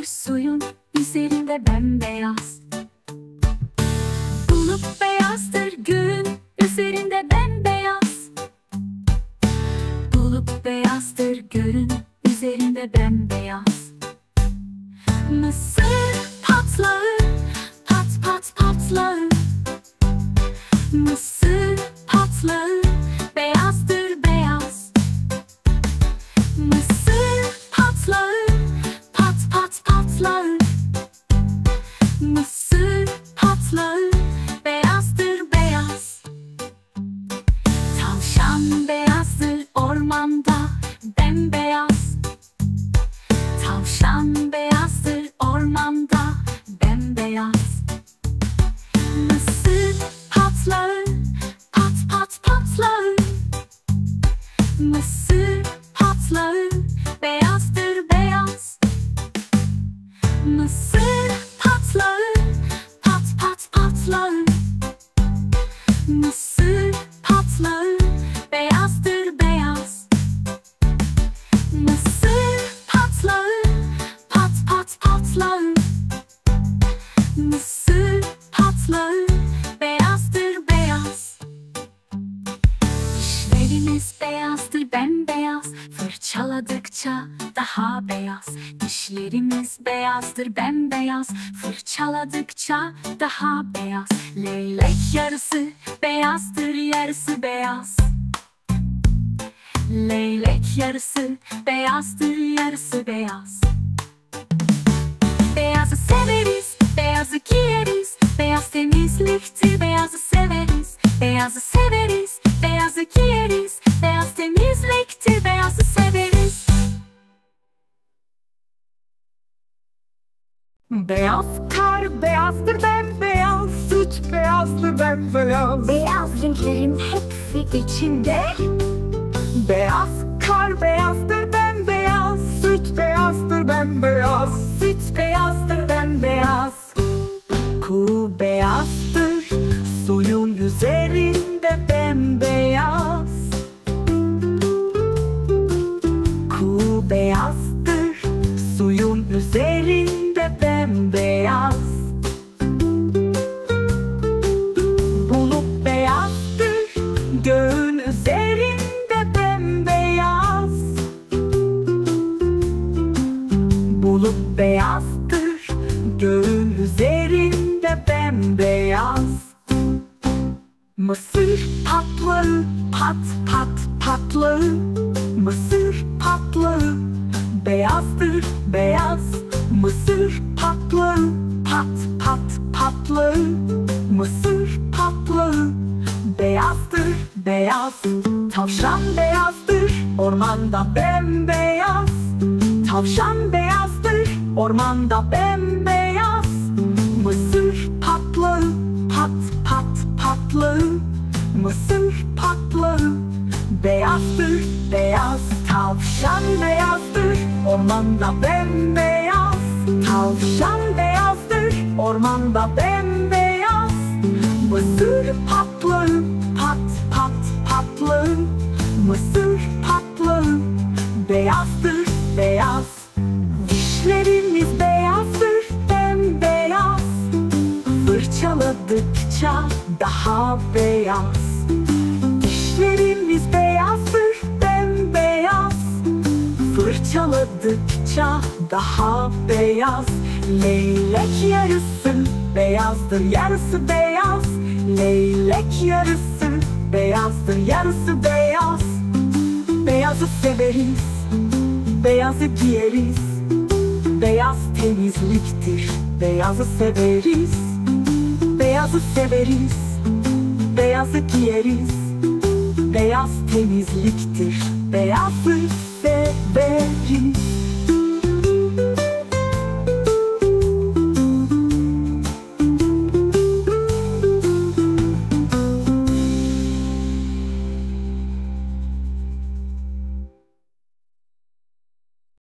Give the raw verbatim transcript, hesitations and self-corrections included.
suyun üzerinde bembeyaz. Bulut beyazdır göğün üzerinde bembeyaz. Bulut beyazdır göğün üzerinde bembeyaz. Mısır patlağı, pat pat patlağı. Mısır patlağı beyazdır beyaz. Mısır patlağı, pat pat patlağı. Mısır patlağı beyazdır beyaz. Tavşan beyazdır ormanda bembeyaz. Tavşan beyazdır ormanda bembeyaz. Mısır patlağı, pat pat patlağı. Mısır patlağı beyazdır beyaz. Mısır patlağı, pat pat patlağı. Mısır patlağı beyazdır beyaz. Mısır patlağı, pat pat patlağı. Mısır patlağı beyazdır beyaz. Dişlerimiz beyazdır bembeyaz, fırçaladıkça daha beyaz. Dişlerimiz beyazdır bembeyaz, fırçaladıkça daha beyaz. Leylek yarısı beyazdır, yarısı beyaz. Leylek yarısı beyazdır, yarısı beyaz. Beyazı severiz, beyazı giyeriz. Beyaz temizliktir, beyazı severiz. Beyazı severiz, beyazı giyeriz. Beyaz temizliktir, beyazı severiz. Beyaz kar beyazdır bembeyaz, süt beyazdır bembeyaz. Beyaz renklerin hepsi içinde. Beyaz kar beyazdır bembeyaz, süt beyazdır bembeyaz. Süt beyazdır Bembeyaz. Kuğu beyazdır, suyun üzerinde bembeyaz. Kuğu beyazdır, suyun üzerinde bembeyaz. Bulut beyazdır, göğün üzerinde bembeyaz. Bulut beyazdır, göğün üzerinde bembeyaz. Mısır patlağı, pat pat patlağı. Mısır patlağı beyazdır beyaz. Mısır patlağı, pat pat patlağı. Mısır patlağı beyazdır beyaz. Tavşan beyazdır, ormanda bembeyaz. Tavşan beyazdır, ormanda bembeyaz. Mısır patlağı, pat pat patlağı. Mısır patlağı beyazdır beyaz. Tavşan beyazdır, ormanda bembeyaz. Tavşan beyazdır, ormanda bembeyaz. Mısır patlağı, pat pat patlağı. Mısır patlağı beyazdır beyaz. Dişlerimiz beyazdır bembeyaz, fırçaladıkça daha beyaz. Dişlerimiz beyazdır bembeyaz, fırçaladıkça daha beyaz. Leylek yarısı beyazdır, yarısı beyaz. Leylek yarısı beyazdır, yarısı beyaz. Beyazı severiz, beyazı giyeriz. Beyaz temizliktir, beyazı severiz. Beyazı severiz, beyazı giyeriz. Beyaz temizliktir, beyazı severiz.